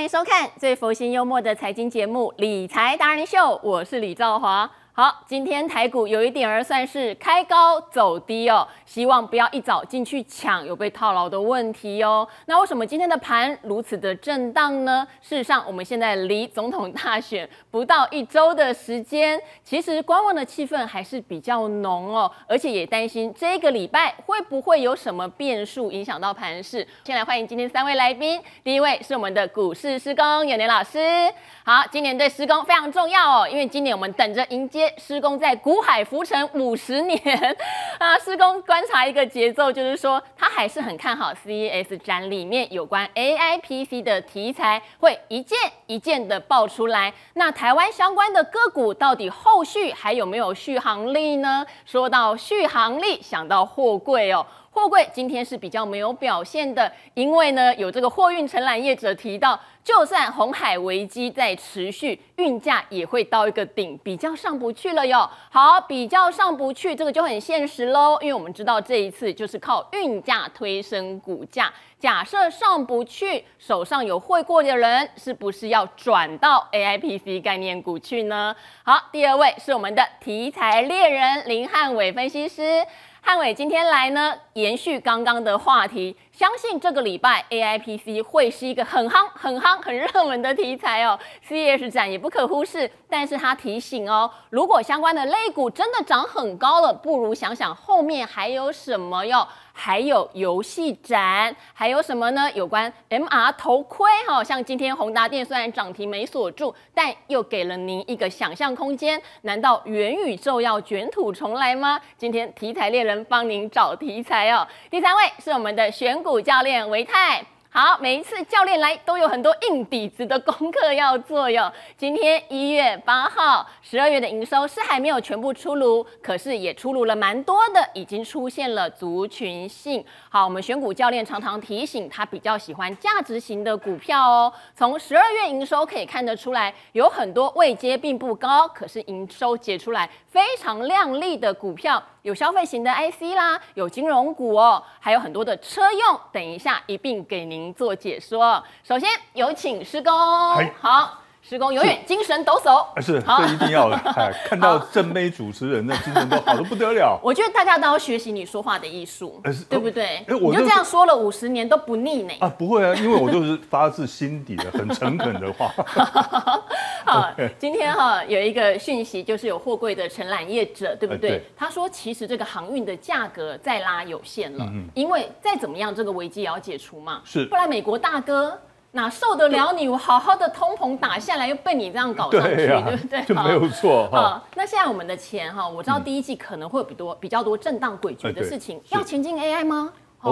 迎收看最佛心幽默的财经节目《理财达人秀》，我是李兆华。好，今天台股有一点儿算是开高走低哦，希望不要一早进去抢有被套牢的问题哦。那为什么今天的盘如此的震荡呢？事实上，我们现在离总统大选不到1周的时间，其实观望的气氛还是比较浓哦，而且也担心这个礼拜会不会有什么变数影响到盘势。先来欢迎今天3位来宾，第一位是我们的股市师公永年老师。好，今年对师公非常重要哦，因为今年我们等着迎接师公在股海浮沉50年啊。师公观察一个节奏，就是说他还是很看好 CES 展里面有关 AIPC 的题材会一件一件的爆出来。那台湾相关的个股到底后续还有没有续航力呢？说到续航力，想到货柜哦。货柜今天是比较没有表现的，因为呢有这个货运承揽业者提到，就算红海危机在持续，运价也会到一个顶，比较上不去了哟。好，比较上不去，这个就很现实喽，因为我们知道这一次就是靠运价推升股价。假设上不去，手上有汇过的人，是不是要转到 AIPC 概念股去呢？好，第2位是我们的题材猎人林汉伟分析师。汉伟今天来呢，延续刚刚的话题，相信这个礼拜 AIPC 会是一个很夯、很热门的题材哦。CES 展也不可忽视，但是他提醒哦，如果相关的类股真的涨很高了，不如想想后面还有什么哟。还有游戏展，还有什么呢？有关 MR 头盔哈，像今天宏达电虽然涨停没锁住，但又给了您一个想象空间。难道元宇宙要卷土重来吗？今天题材猎人帮您找题材哦。第3位是我们的选股教练维泰。好，每一次教练来都有很多硬底子的功课要做哟。今天1月8号，12月的营收是还没有全部出炉，可是也出炉了蛮多的，已经出现了族群性。好，我们选股教练常常提醒他比较喜欢价值型的股票哦。从12月营收可以看得出来，有很多位阶并不高，可是营收解出来非常亮丽的股票。有消费型的 IC 啦，有金融股哦，还有很多的车用，等一下一并给您做解说。首先有请师公，好，师公永远精神抖擞， 是，这一定要的。看到正妹主持人，那精神都好得不得了。 我觉得大家都要学习你说话的艺术，对不对？你就这样说了50年都不腻呢。 啊，不会啊，因为我都是发自心底的、很诚恳的话。 好，今天有一个讯息，就是有货柜的承揽业者，对不对？他说，其实这个航运的价格再拉有限了，因为再怎么样，这个危机也要解除嘛。是，不然美国大哥哪受得了你？我好好的通膨打下来，又被你这样搞上去，对不对？ 就没有错哈。 那现在我们的钱哈，我知道第一季可能会有比较多震荡诡谲的事情，要前进 AI 吗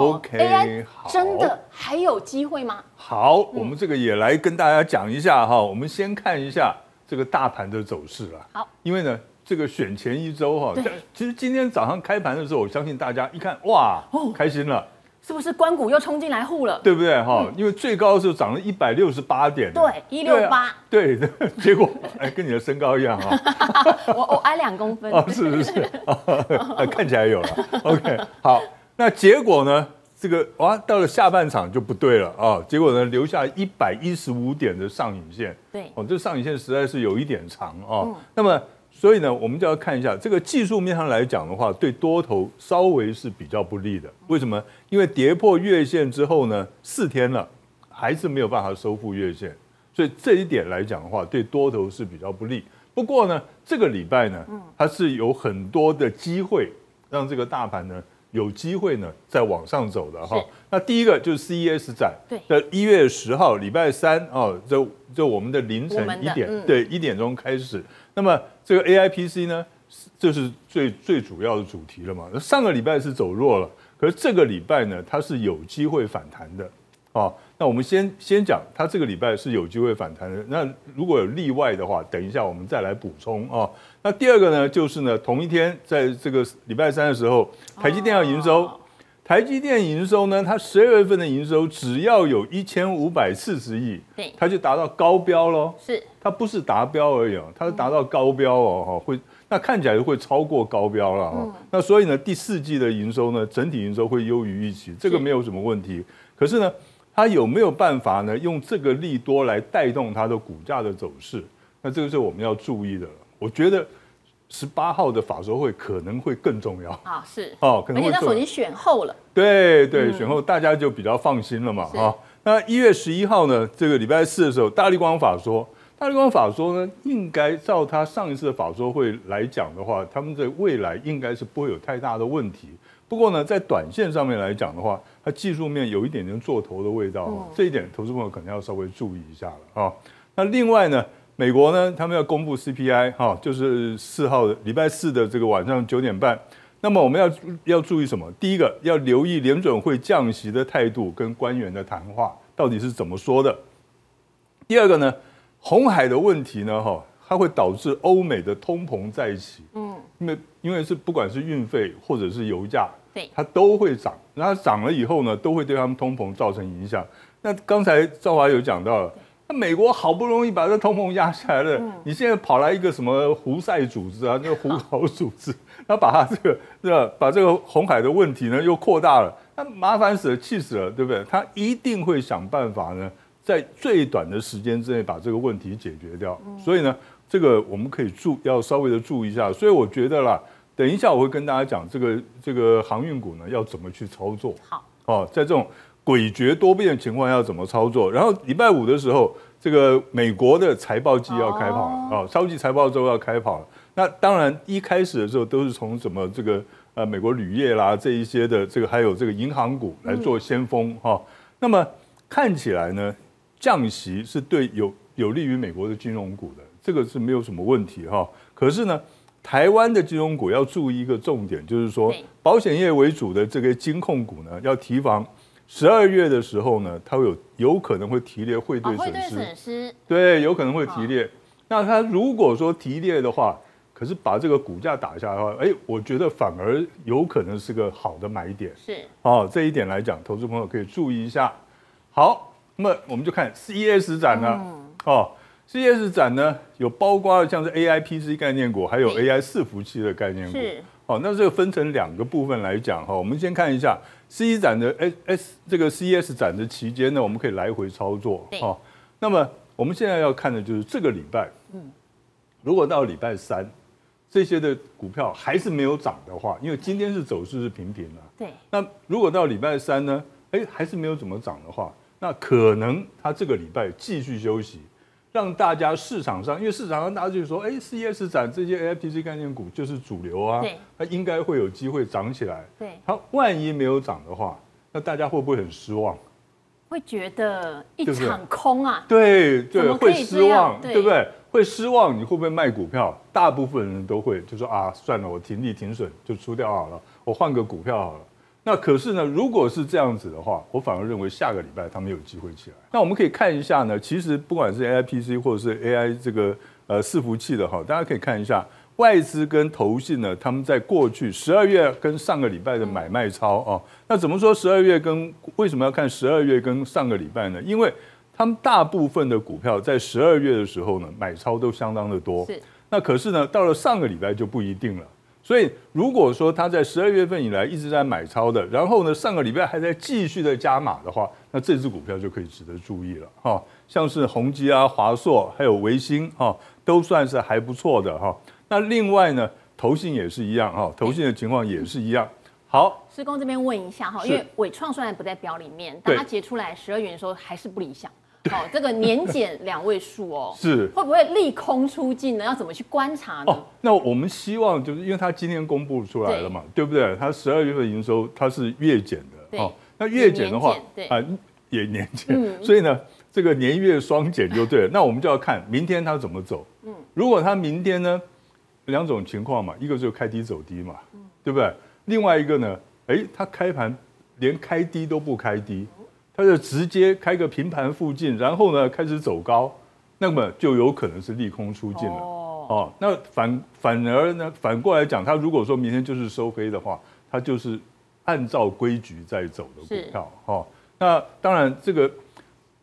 ？OK， 真的还有机会吗？ 好，我们这个也来跟大家讲一下哈。我们先看一下这个大盘的走势啦。好，因为呢，这个选前1周哈，其实今天早上开盘的时候，我相信大家一看，哇，开心了。 是不是官股又冲进来护了？ 对不对哈？因为最高的时候涨了168点， 对，168， 对，结果跟你的身高一样哈。 我矮2公分。 是，看起来有了。OK， 好，那结果呢？这个到了下半场就不对了啊！结果呢，留下115点的上影线。对，这上影线实在是有一点长啊。那么，所以呢，我们就要看一下这个技术面上来讲的话，对多头稍微是比较不利的。为什么？因为跌破月线之后呢，4天了，还是没有办法收复月线，所以这一点来讲的话，对多头是比较不利。不过呢，这个礼拜呢，它是有很多的机会让这个大盘呢有机会呢再往上走的哈。那第一个就是 CES 展，在1月10号礼拜3哦，就我们的凌晨1点，对1点钟开始。那么这个 AIPC 呢，这是最主要的主题了嘛。上个礼拜是走弱了，可是这个礼拜呢，它是有机会反弹的。那我们先讲，它这个礼拜是有机会反弹的。那如果有例外的话，等一下我们再来补充啊。那第二个呢，就是呢，同一天在这个礼拜3的时候，台积电要营收。台积电营收呢，它12月份的营收只要有1540亿，对，它就达到高标咯。是，它不是达标而已哦，它是达到高标哦，会那看起来会超过高标了哦。那所以呢，第4季的营收呢，整体营收会优于预期，这个没有什么问题。可是呢， 它有没有办法呢？用这个利多来带动它的股价的走势？那这个是我们要注意的了。我觉得18号的法说会可能会更重要啊，是哦，可能会而且那时候已经选后了， 对对，选后大家就比较放心了嘛哈。那1月11号呢，这个礼拜4的时候，大立光法说。大立光法说呢，应该照他上一次的法说会来讲的话，他们的未来应该是不会有太大的问题。不过呢，在短线上面来讲的话，它技术面有一点点做头的味道，这一点投资朋友可能要稍微注意一下了啊。那另外呢，美国呢，他们要公布 CPI 哈，就是4号的礼拜4的这个晚上9点半。那么我们要注意什么？第一个要留意联准会降息的态度跟官员的谈话到底是怎么说的。第二个呢？红海的问题呢，它会导致欧美的通膨再起，因为是不管是运费或者是油价，对，它都会涨，那它涨了以后呢，都会对他们通膨造成影响。那刚才赵华有讲到了，那美国好不容易把这通膨压下来了，你现在跑来一个什么胡塞组织啊，那个胡搞组织，然后把它把这个红海的问题呢又扩大了，那麻烦死了，气死了，对不对？他一定会想办法呢。在最短的时间之内把这个问题解决掉，所以呢，这个我们可以要稍微的注意一下。所以我觉得啦，等一下我会跟大家讲这个航运股呢要怎么去操作。 好， 哦，在这种诡谲多变的情况要怎么操作？然后礼拜5的时候，这个美国的财报季要开跑了啊，超级财报周要开跑了。那当然一开始的时候都是从什么这个美国铝业啦这一些的这个还有这个银行股来做先锋哈。那么看起来呢？降息是对有利于美国的金融股的，这个是没有什么问题哈。可是呢，台湾的金融股要注意一个重点，就是说保险业为主的这个金控股呢，要提防12月的时候呢，它有可能会提列汇兑损失，对，有可能会提列。那它如果说提列的话，可是把这个股价打下来的话，我觉得反而有可能是个好的买点。是哦，这一点来讲，投资朋友可以注意一下。好。那么我们就看 CES 展了，CES 展呢有包括像是 AI、PC 概念股，还有 AI 伺服器的概念股。那这个分成2个部分来讲我们先看一下 CES 展的这个 CES 展的期间呢，我们可以来回操作那么我们现在要看的就是这个礼拜，如果到礼拜3，这些的股票还是没有涨的话，因为今天是走势是平平的，对。那如果到礼拜3呢，还是没有怎么涨的话。那可能他这个礼拜继续休息，让大家市场上，因为市场上大家就说，CES 展这些 AIPC 概念股就是主流啊，它应该会有机会涨起来。对，它万一没有涨的话，那大家会不会很失望？ 会觉得一场空啊？ 对，会失望，对不对？会失望，你会不会卖股票？大部分人都会，就说算了，我停利停损就出掉好了，我换个股票好了。那可是呢，如果是这样子的话，我反而认为下个礼拜他们有机会起来。那我们可以看一下呢，其实不管是 AIPC 或者是 AI 这个伺服器的大家可以看一下外资跟投信呢，他们在过去12月跟上个礼拜的买卖超那怎么说12月为什么要看12月跟上个礼拜呢？因为他们大部分的股票在12月的时候呢，买超都相当的多。那可是呢，到了上个礼拜就不一定了。所以，如果说他在12月份以来一直在买超的，然后呢，上个礼拜还在继续的加码的话，那这支股票就可以值得注意了像是宏基啊、华硕还有微星都算是还不错的那另外呢，投信也是一样投信的情况也是一样。好， 施工这边问一下因为伟创虽然不在表里面，但它结出来12元的时候还是不理想。这个年减2位数是会不会利空出尽呢？要怎么去观察呢？ 那我们希望就是因为它今天公布出来了嘛，对不对？它12月份营收它是月减的那月减的话也年减，所以呢这个年月双减就对了。那我们就要看明天它怎么走。如果它明天呢2种情况嘛，一个就是开低走低嘛，对不对？另外一个呢，它开盘连开低都不开低。它就直接开个平盘附近，然后呢开始走高，那么就有可能是利空出尽了。那反而呢反过来讲，它如果说明天就是收黑的话，它就是按照规矩在走的股票。那当然这个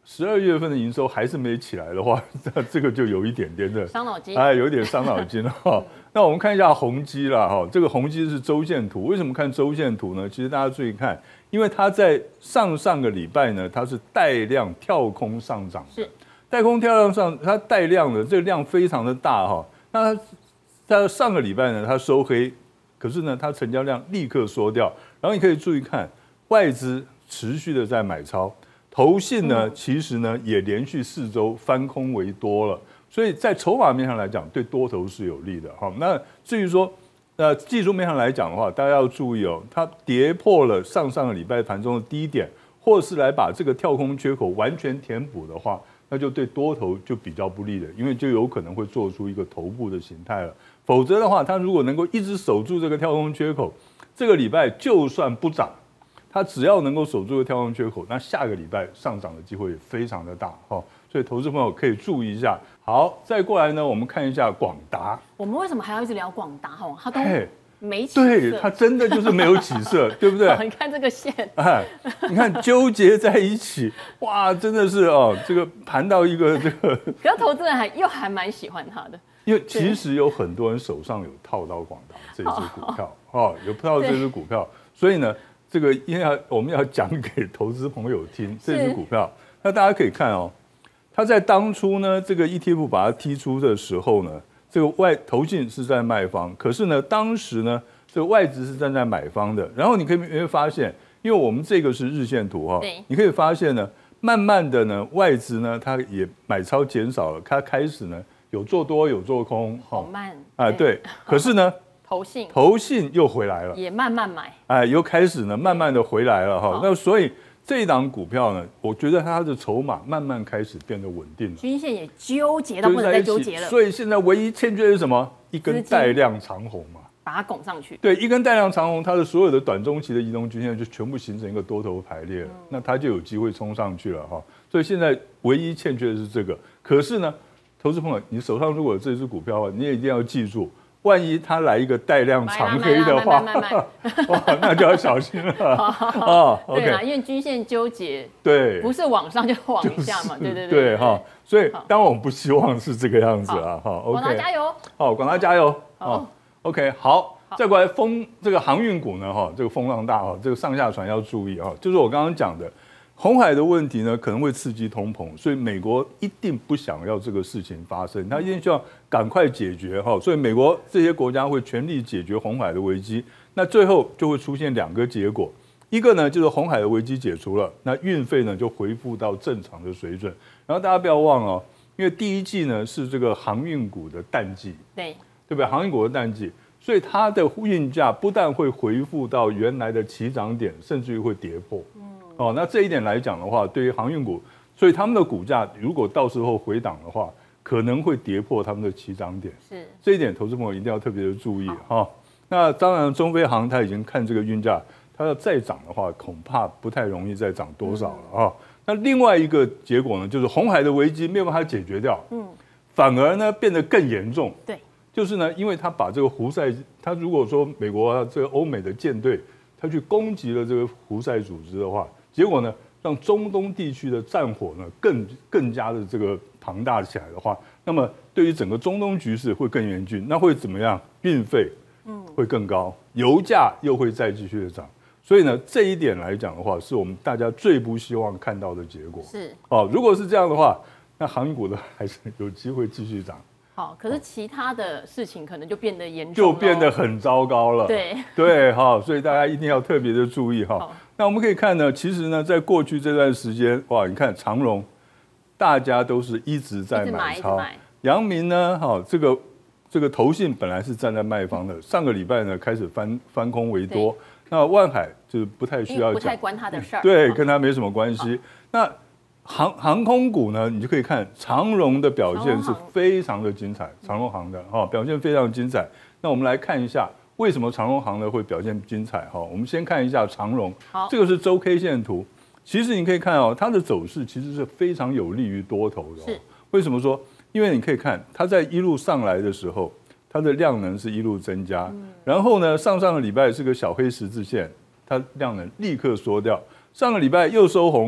12月份的营收还是没起来的话，那这个就有一点点的伤脑筋， 有一点伤脑筋了哈。那我们看一下宏基啦哈，这个宏基是周线图，为什么看周线图呢？其实大家注意看，因为它在上个礼拜呢，它是带量跳空上涨， 是带空跳量上，它带量的这个量非常的大哈。那它上个礼拜呢，它收黑，可是呢，它成交量立刻缩掉，然后你可以注意看，外资持续的在买超。投信呢，其实呢也连续4周翻空为多了，所以在筹码面上来讲，对多头是有利的。好，那至于说，技术面上来讲的话，大家要注意哦，它跌破了上个礼拜盘中的低点，或是来把这个跳空缺口完全填补的话，那就对多头就比较不利的，因为就有可能会做出一个头部的形态了。否则的话，它如果能够一直守住这个跳空缺口，这个礼拜就算不涨，它只要能够守住这个跳空缺口，那下个礼拜上涨的机会也非常的大哈，所以投资朋友可以注意一下。好，再过来呢，我们看一下广达。 我们为什么还要一直聊广达？哈，它都没起色， 对，它真的就是没有起色，对不对？ 你看这个线， 你看纠结在一起，哇，真的是哦，这个盘到一个这个。 可是投资人还蛮喜欢它的， 因为其实有很多人手上有套到广达这支股票，有套到这支股票，所以呢。这个因为我们要讲给投资朋友听这支股票，那大家可以看哦，它在当初呢，这个 ETF 把它踢出的时候呢，这个投信是在卖方，可是呢，当时呢，这个外资是站在买方的。然后你会发现，因为我们这个是日线图哈，你可以发现呢，慢慢的呢，外资呢，它也买超减少了，它开始呢有做多有做空， 好慢对，可是呢。投信又回来了， 也慢慢买， 又开始呢，慢慢的回来了哈。那所以这一档股票呢，我觉得它的筹码慢慢开始变得稳定了， 均线也纠结到不能再纠结了。 所以现在唯一欠缺的是什么？一根带量长红嘛， 把它拱上去。 对，一根带量长红，它的所有的短中期的移动均线就全部形成一个多头排列了，那它就有机会冲上去了哈。所以现在唯一欠缺的是这个。可是呢，投资朋友，你手上如果有这支股票的话，你也一定要记住。万一它来一个带量长黑的话，哇，那就要小心了。 对啦，因为均线纠结， 对， 不是往上就往下嘛， 对哈。所以当然我们不希望是这个样子啊，哈。 广达加油！ 好，广达加油！OK， 好，再过来这个航运股呢，哈，这个风浪大哈，这个上下船要注意啊，就是我刚刚讲的。红海的问题呢，可能会刺激通膨，所以美国一定不想要这个事情发生，他一定需要赶快解决哈，所以美国这些国家会全力解决红海的危机。那最后就会出现2个结果，一个呢就是红海的危机解除了，那运费呢就恢复到正常的水准。然后大家不要忘了，因为第一季呢是这个航运股的淡季，对不对？航运股的淡季，所以它的运价不但会恢复到原来的起涨点，甚至于会跌破。那这一点来讲的话，对于航运股，所以他们的股价如果到时候回档的话，可能会跌破他们的起涨点。是这一点，投资朋友一定要特别的注意哈。那当然，中飞航它已经看这个运价，它要再涨的话，恐怕不太容易再涨多少了啊。那另外一个结果呢，就是红海的危机没有办法解决掉，反而呢变得更严重。对，就是呢，因为他把这个胡塞，他如果说美国这个欧美的舰队，他去攻击了这个胡塞组织的话。结果呢，让中东地区的战火呢更加的这个庞大起来的话，那么对于整个中东局势会更严峻，那会怎么样？运费会更高，油价又会再继续的涨，所以呢，这一点来讲的话，是我们大家最不希望看到的结果。是如果是这样的话，那航运股的还是有机会继续涨。 好，可是其他的事情可能就变得严重， 就变得很糟糕了。对哈，所以大家一定要特别的注意哈。那我们可以看呢，其实呢，在过去这段时间，哇，你看长荣，大家都是一直在买超。阳明呢，这个投信本来是站在卖方的，上个礼拜呢开始翻空为多。那万海就是不太需要讲， 不太关他的事儿， 对，跟他没什么关系。那航空股呢，你就可以看长荣的表现是非常的精彩，长荣航的表现非常精彩。那我们来看一下为什么长荣航呢会表现精彩我们先看一下长荣，这个是周 K 线图。其实你可以看它的走势其实是非常有利于多头的。为什么说？因为你可以看它在一路上来的时候，它的量能是一路增加，然后呢，上个礼拜是个小黑十字线，它量能立刻缩掉。上个礼拜又收红。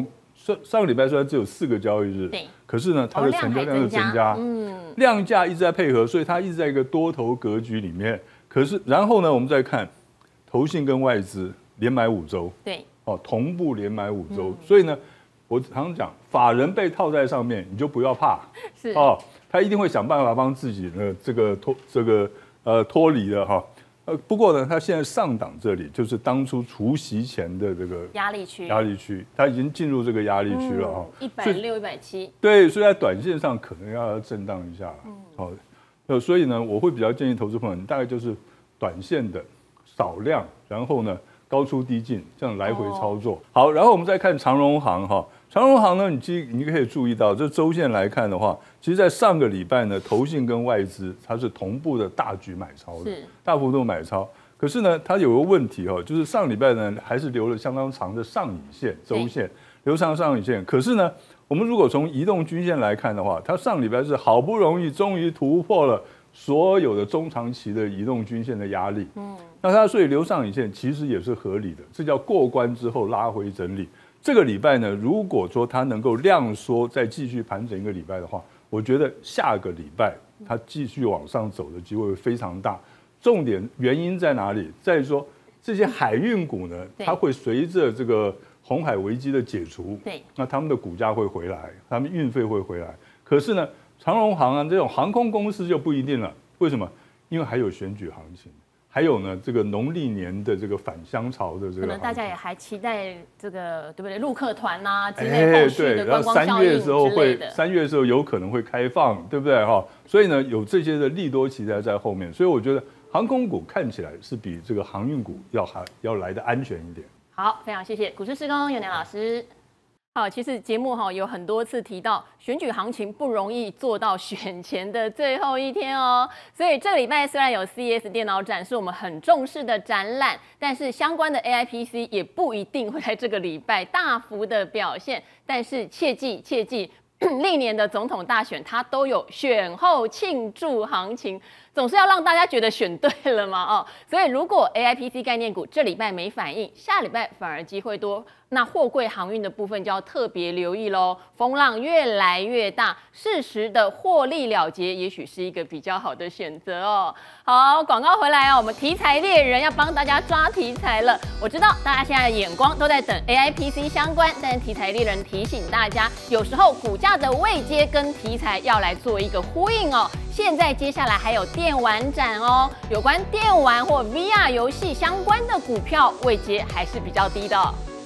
上个礼拜虽然只有4个交易日， 对， 可是呢，它的成交量是增加，量价一直在配合，所以它一直在一个多头格局里面。可是然后呢，我们再看投信跟外资连买5周， 对， 同步连买5周，所以呢，我常讲，法人被套在上面，你就不要怕， 是他一定会想办法帮自己呢脱离的哈。不过呢，它现在上档这里就是当初除息前的这个压力区， 它已经进入这个压力区了哈 ，160、170， 对，所以在短线上可能要震荡一下，所以呢，我会比较建议投资朋友，你大概就是短线的少量，然后呢高出低进，这样来回操作。好，然后我们再看长荣航哈。长荣航呢，你可以注意到，这周线来看的话，其实在上个礼拜呢，投信跟外资它是同步的大举买超的，大幅度买超。可是呢，它有个问题就是上礼拜呢还是留了相当长的上影线，周线留上影线。可是呢，我们如果从移动均线来看的话，它上礼拜是好不容易终于突破了所有的中长期的移动均线的压力，那它所以留上影线其实也是合理的，这叫过关之后拉回整理。这个礼拜呢，如果说它能够量缩，再继续盘整一个礼拜的话，我觉得下个礼拜它继续往上走的机会会非常大。重点原因在哪里？在于说这些海运股呢，它会随着这个红海危机的解除，那他们的股价会回来，他们运费会回来。可是呢，长荣航啊这种航空公司就不一定了。为什么？因为还有选举行情。还有呢，这个农历年的这个返乡潮的这个， 可能大家也还期待这个，对不对？陆客团呐之类后续的观光效应之类的。 3月的时候有可能会开放，对不对哈？所以呢，有这些的利多期待在后面，所以我觉得航空股看起来是比这个航运股要来的安全一点。 好，非常谢谢股市施工有良老师。好，其实节目有很多次提到选举行情不容易做到选前的最后一天哦，所以这个礼拜虽然有 CES 电脑展是我们很重视的展览，但是相关的 AIPC 也不一定会在这个礼拜大幅的表现，但是切记历年的总统大选它都有选后庆祝行情，总是要让大家觉得选对了嘛所以如果 AIPC 概念股这礼拜没反应，下礼拜反而机会多，那货柜航运的部分就要特别留意咯，风浪越来越大，适时的获利了结也许是一个比较好的选择哦。好，广告回来我们题材猎人要帮大家抓题材了。我知道大家现在的眼光都在等 AIPC 相关，但题材猎人提醒大家，有时候股价的位阶跟题材要来做一个呼应哦。现在接下来还有电玩展哦，有关电玩或 VR 游戏相关的股票位阶还是比较低的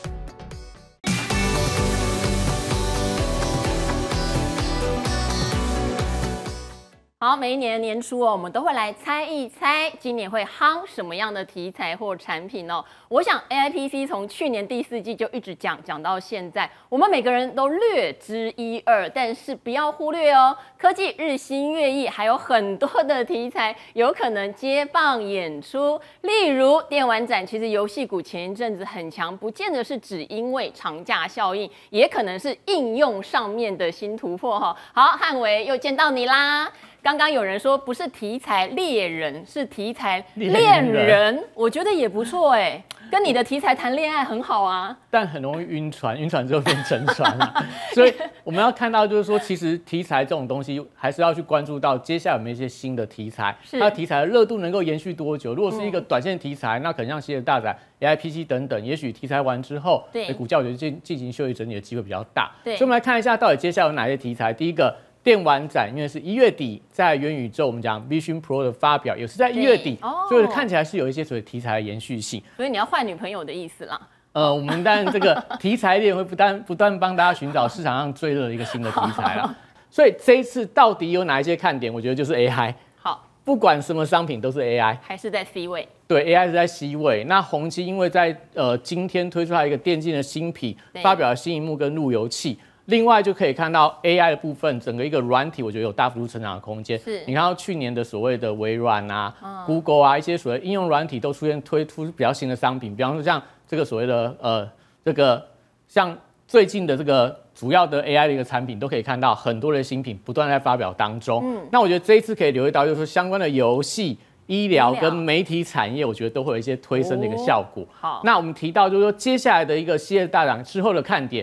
好，每一年年初我们都会来猜一猜今年会夯什么样的题材或产品哦。我想 AIPC 从去年第4季就一直讲到现在，我们每个人都略知一二，但是不要忽略哦，科技日新月异，还有很多的题材有可能接棒演出。例如电玩展，其实游戏股前一阵子很强，不见得是只因为长假效应，也可能是应用上面的新突破好，汉维又见到你啦。刚刚有人说不是题材猎人，是题材恋人，我觉得也不错跟你的题材谈恋爱很好啊， 但很容易晕船，晕船之后变沉船所以我们要看到就是说，其实题材这种东西还是要去关注到接下来有没有一些新的题材，它题材的热度能够延续多久。如果是一个短线题材，那可能像希尔大展、AIPC 等等，也许题材完之后，股价我觉得进行休息整理的机会比较大。所以我们来看一下到底接下来有哪些题材。第一个，电玩展，因为是1月底，在元宇宙我们讲 Vision Pro 的发表也是在1月底，所以看起来是有一些所谓题材的延续性。 所以你要换女朋友的意思啦。 我们当然这个题材链会不断帮大家寻找市场上最热的一个新的题材啦。所以这一次到底有哪一些看点？我觉得就是 AI。 好， 不管什么商品都是 AI， 还是在 C 位。 对 ，AI 是在 C 位。那宏碁因为在今天推出来一个电竞的新品，发表了新萤幕跟路由器。另外就可以看到 AI 的部分，整个一个软体，我觉得有大幅度成长的空间。你看到去年的所谓的微软啊、Google 啊，一些所谓应用软体都推出比较新的商品，比方说像这个所谓的像最近的这个主要的 AI 的一个产品，都可以看到很多的新品不断在发表当中。那我觉得这一次可以留意到，就是说相关的游戏、医疗跟媒体产业，我觉得都会有一些推升的一个效果。 好， 那我们提到就是说接下来的一个系列大涨之后的看点。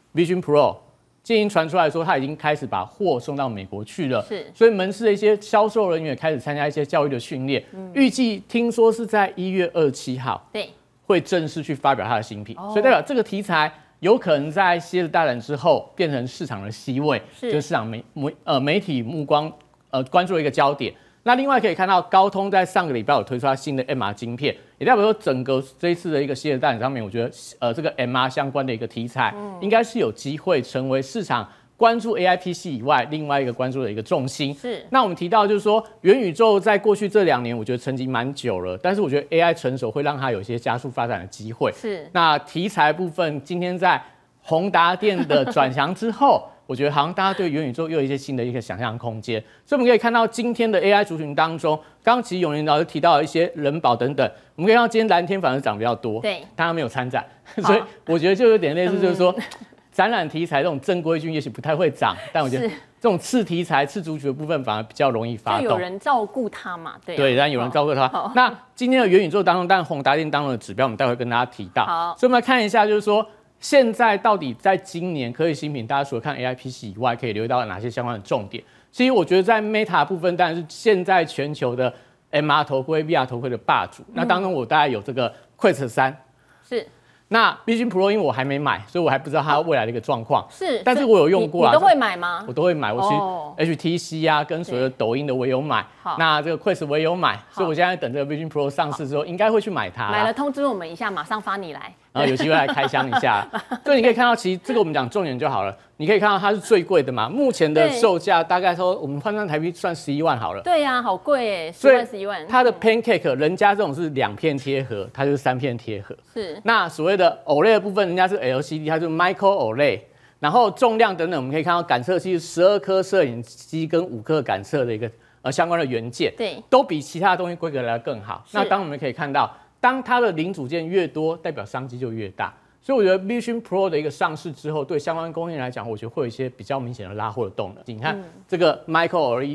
Vision Pro， 最近传出来说，他已经开始把货送到美国去了。 是， 所以门市的一些销售人员也开始参加一些教育的训练。预计听说是在1月27号， 对， 会正式去发表它的新品。所以代表这个题材有可能在蝎子大战之后变成市场的C位，就是市场媒体目光关注的一个焦点。那另外可以看到，高通在上个礼拜有推出它新的 MR 晶片，也代表说整个这一次的一个蝎子大战上面，我觉得这个 MR 相关的一个题材，应该是有机会成为市场关注 AI PC 以外另外一个关注的一个重心。 是。 那我们提到就是说，元宇宙在过去这2年，我觉得沉寂蛮久了，但是我觉得 AI 成熟会让它有一些加速发展的机会。 是。 那题材部分，今天在宏达电的转强之后。我觉得好像大家对元宇宙又有一些新的一个想象空间，所以我们可以看到今天的 AI 族群当中，刚刚其实永年老师提到了一些人保等等，我们可以看到今天蓝天反而涨比较多， 对， 大家没有参展，所以我觉得就有点类似，就是说展览题材这种正规军也许不太会涨，但我觉得这种次题材、次族群的部分反而比较容易发动， 就有人照顾它嘛，对、啊， 对，但有人照顾它。那今天的元宇宙当中，但宏达电当中的指标，我们待会跟大家提到， 好， 所以我们来看一下，就是说。现在到底在今年科技新品，大家除了看 AI PC 以外，可以留意到哪些相关的重点？其实我觉得在 Meta 部分，当然是现在全球的 MR 头盔、VR 头盔的霸主。那当中我大概有这个 Quest 3， 是。 那 Vision Pro 因为我还没买，所以我还不知道它未来的一个状况。 是， 但是我有用过啊。 你都会买吗？ 我都会买，我去 HTC 啊，跟所有的抖音的我也有买。那这个 Quest 我也有买，所以我现在等这个 Vision Pro 上市之后，应该会去买它。 买了通知我们一下，马上发你来。 然后有机会来开箱一下，所以你可以看到，其实这个我们讲重点就好了。你可以看到它是最贵的嘛，目前的售价大概说我们换算台币算11万好了。 对呀、啊，好贵哎，10万11万。 它的 Pancake 人家这种是2片贴合，它就是3片贴合。 是。那所谓的 OLED 的部分，人家是 LCD， 它就是 Micro OLED。然后重量等等，我们可以看到感测器12颗摄影机跟5颗感测的一个相关的元件， 对， 都比其他的东西规格来得更好。那当我们可以看到。当它的零组件越多，代表商机就越大，所以我觉得 Vision Pro 的一个上市之后，对相关供应链来讲，我觉得会有一些比较明显的拉货的动能。你看这个 Micro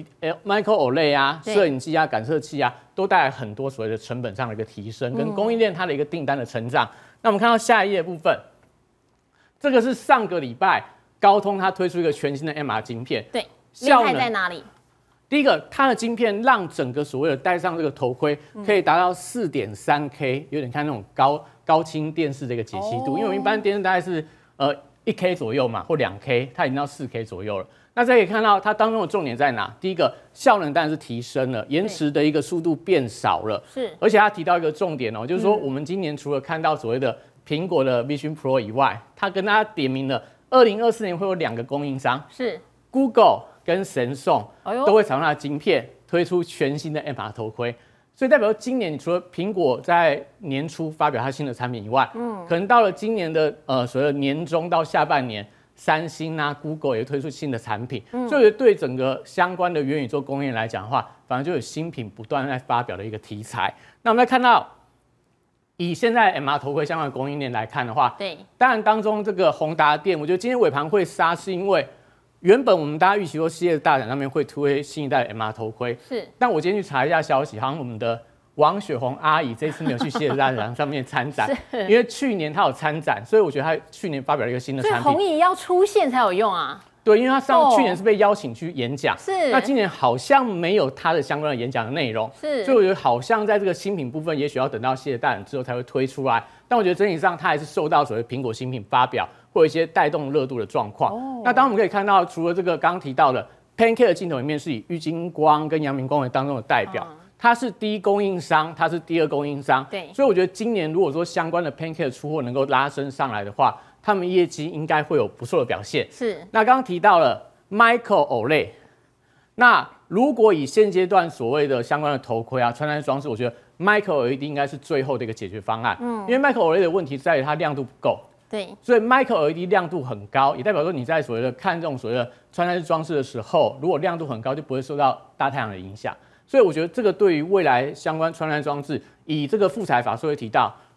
OLED 啊，摄影机啊、感测器啊，都带来很多所谓的成本上的一个提升，跟供应链它的一个订单的成长。那我们看到下一页部分，这个是上个礼拜高通它推出一个全新的 MR 晶片， 对，厉害在哪里？ 第一个，它的晶片让整个所谓的戴上这个头盔可以达到4.3K， 有点看那种高清电视的一个解析度，因为我们一般电视大概是1K 左右嘛，或2K， 它已经到4K 左右了。那这可以看到它当中的重点在哪？第一个，效能当然是提升了，延迟的一个速度变少了， 是。 而且它提到一个重点哦，就是说我们今年除了看到所谓的苹果的 Vision Pro 以外，它跟大家点名了2024年会有2个供应商， 是 Google。跟神送都会采用它的晶片推出全新的 MR 头盔，所以代表今年你除了苹果在年初发表它新的产品以外，可能到了今年的所谓的年中到下半年，三星啊、Google 也推出新的产品，所以我觉得对整个相关的元宇宙供应链来讲的话，反而就有新品不断在发表的一个题材。那我们来看到，以现在 MR 头盔相关的供应链来看的话， 对， 当然当中这个宏达电，我觉得今天尾盘会杀是因为。原本我们大家预期说，系列大展上面会推新一代的 MR 头盔， 是。 但我今天去查一下消息，好像我们的王雪红阿姨这次没有去系列大展上面参展，因为去年她有参展，所以我觉得她去年发表了一个新的产品。 所以红姨要出现才有用啊。 对，因为她去年是被邀请去演讲， 是。 那今年好像没有她的相关的演讲的内容， 是。 所以我觉得好像在这个新品部分，也许要等到系列大展之后才会推出来。但我觉得整体上它还是受到所谓苹果新品发表。会有一些带动热度的状况。那当我们可以看到，除了这个刚刚提到的 Pancake 的镜头里面是以玉晶光跟阳明光为当中的代表，它是第一供应商，它是第二供应商。 对， 所以我觉得今年如果说相关的 Pancake 出货能够拉升上来的话，他们业绩应该会有不错的表现。 是。 那刚刚提到了 Micro OLED， 那如果以现阶段所谓的相关的头盔啊、穿戴装置，我觉得 Micro LED 应该是最后的一个解决方案。因为 Micro OLED 的问题在于它亮度不够。 对， 所以 Micro LED 亮度很高，也代表说你在所谓的看这种所谓的穿戴式装置的时候，如果亮度很高，就不会受到大太阳的影响。所以我觉得这个对于未来相关穿戴装置，以这个富彩法说会提到，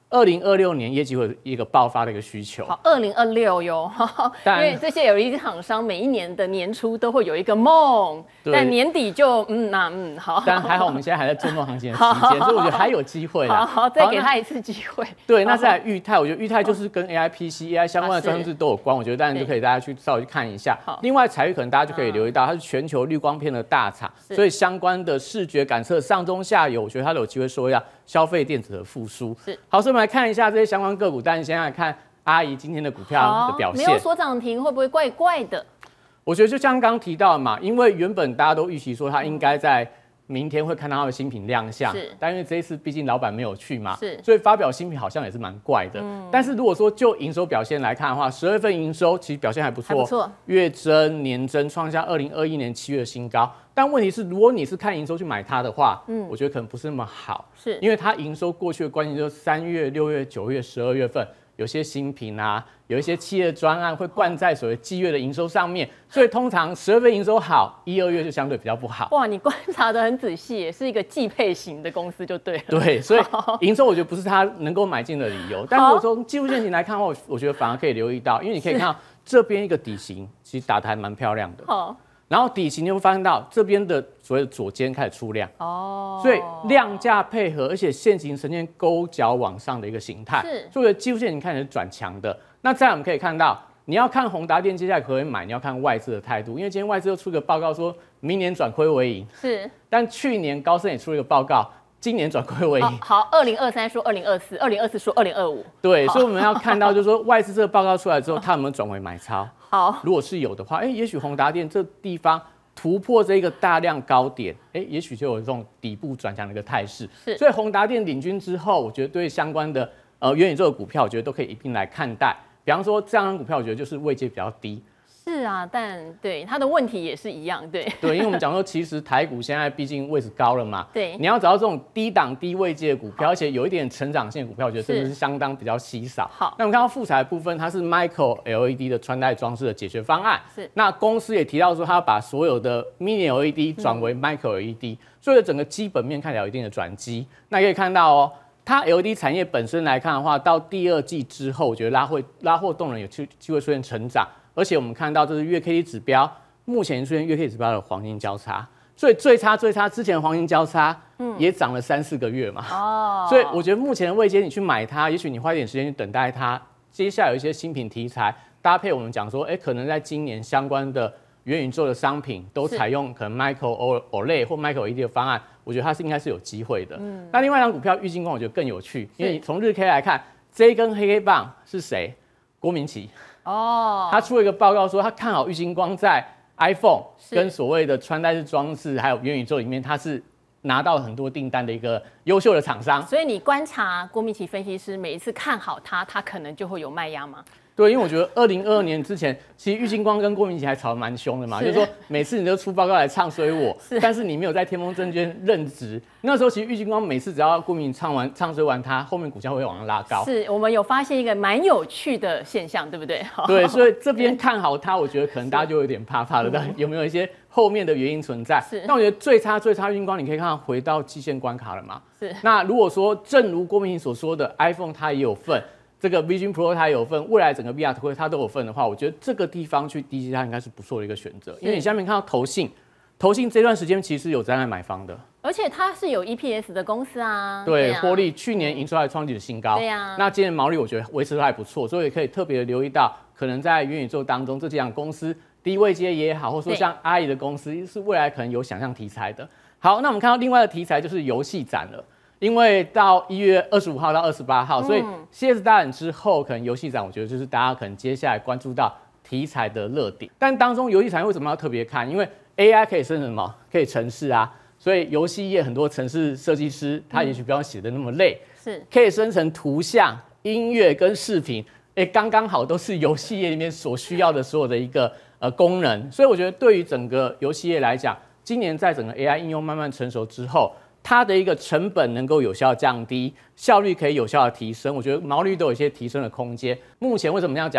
2026年业绩会有一个爆发的一个需求。 好，2026有，因为这些LED厂商每一年的年初都会有一个梦，但年底就好。 但还好我们现在还在做梦行情的期间，所以我觉得还有机会啦。 好，再给他一次机会。 对，那再来裕泰，我觉得裕泰就是跟 AI、AI 相关的专注都有关，我觉得当然就可以大家去稍微去看一下。另外彩玉可能大家就可以留意到，它是全球滤光片的大厂，所以相关的视觉感测上中下游，我觉得它都有机会受到消费电子的复苏。是，好，所以我们来看一下这些相关个股。但先来看阿姨今天的股票的表现， 没有锁涨停，会不会怪怪的？ 我觉得就像刚刚提到的嘛，因为原本大家都预期说它应该在明天会看到它的新品亮相，但因为这一次毕竟老板没有去嘛，所以发表新品好像也是蛮怪的。但是如果说就营收表现来看的话，12月份营收其实表现还不错，月增、年增创下2021年7月的新高。但问题是，如果你是看营收去买它的话，我觉得可能不是那么好，因为它营收过去的关键就是3月、6月、9月、12月份有些新品啊，有一些企业专案会灌在所谓季月的营收上面，所以通常12月营收好，1、2月就相对比较不好。 哇，你观察得很仔细，也是一个季配型的公司就对了。 对，所以营收我觉得不是它能够买进的理由。但如果从技术线型来看的话，我觉得反而可以留意到，因为你可以看到这边一个底型其实打得还蛮漂亮的。然后底型你会发现到这边的所谓的左肩开始出量，所以量价配合，而且线型呈现勾脚往上的一个形态，所以我觉得技术线型看起来是转强的。那再来我们可以看到，你要看宏达电接下来可不可以买，你要看外资的态度，因为今天外资又出个报告说明年转亏为盈，但去年高盛也出了一个报告，今年转亏为盈。 好，2023说2024，2024说2025。 对，所以我们要看到就是说外资这个报告出来之后，它有没有转为买超？ 好， 如果是有的话，也许宏达电这地方突破这个大量高点，也许就有这种底部转强的一个态势。所以宏达电领军之后，我觉得对相关的元宇宙的股票，我觉得都可以一并来看待。比方说这样的股票，我觉得就是位阶比较低。 是啊，但对它的问题也是一样，对， 因为我们讲说，其实台股现在毕竟位置高了嘛， 对， 你要找到这种低档低位阶的股票，而且有一点成长性的股票，我觉得真的是相当比较稀少。 好， 那我们看到富彩的部分，它是 Micro LED 的穿戴装置的解决方案，那公司也提到说，它要把所有的 Mini LED 转为 Micro LED，所以整个基本面看起来有一定的转机。那可以看到哦，它 LED 产业本身来看的话，到第2季之后，我觉得拉货动能有机会出现成长。而且我们看到这是月 K D 指标，目前出现月 K D 指标的黄金交叉，所以最差之前黄金交叉也涨了3、4个月嘛。所以我觉得目前的位阶你去买它，也许你花一点时间去等待它，接下来有一些新品题材搭配，我们讲说，可能在今年相关的元宇宙的商品都采用可能 Micro OLED 或 Micro LED 的方案，我觉得它应该是有机会的。那另外一张股票玉晶光我觉得更有趣，因为你从日 K 来看，这一根黑 K 棒是谁？郭明錤。他出了一个报告说，他看好玉晶光在 iPhone 跟所谓的穿戴式装置还有元宇宙里面，他是拿到很多订单的一个优秀的厂商。 所以你观察郭明錤分析师每一次看好他可能就会有卖压吗？ 对，因为我觉得2022年之前，其实玉晶光跟郭明錤还吵得蛮凶的嘛，就是说每次你都出报告来唱衰我，但是你没有在天风证券任职。那时候其实玉晶光每次只要郭明錤唱衰完他，后面股价会往上拉高。 是我们有发现一个蛮有趣的现象，对不对？ 对，所以这边看好它，我觉得可能大家就有点怕怕了。但有没有一些后面的原因存在？那我觉得最差玉晶光，你可以看到回到季线关卡了嘛？那如果说正如郭明錤所说的 ，iPhone 它也有份。这个 Vision Pro 它有份，未来整个 VR 头盔它都有份的话，我觉得这个地方去低接它应该是不错的一个选择，因为你下面看到投信这段时间其实有在买方的， 而且它是有 EPS 的公司啊， 对，获利去年营收还创历史新高， 对呀， 那今年毛利我觉得维持的还不错，所以可以特别留意到，可能在元宇宙当中这几样公司低位阶也好，或者说像阿姨的公司是未来可能有想象题材的。好，那我们看到另外的题材就是游戏展了。因为到1月25号到28号，所以 CES 大展之后，可能游戏展我觉得就是大家可能接下来关注到题材的热点。但当中游戏产业为什么要特别看？因为 AI 可以生成什么？可以程式啊，所以游戏业很多程式设计师他也许不要写的那么累，可以生成图像、音乐跟视频，刚刚好都是游戏业里面所需要的所有的一个功能。所以我觉得对于整个游戏业来讲，今年在整个 AI 应用慢慢成熟之后，它的一个成本能够有效降低，效率可以有效的提升，我觉得毛利率都有一些提升的空间。目前为什么这样讲？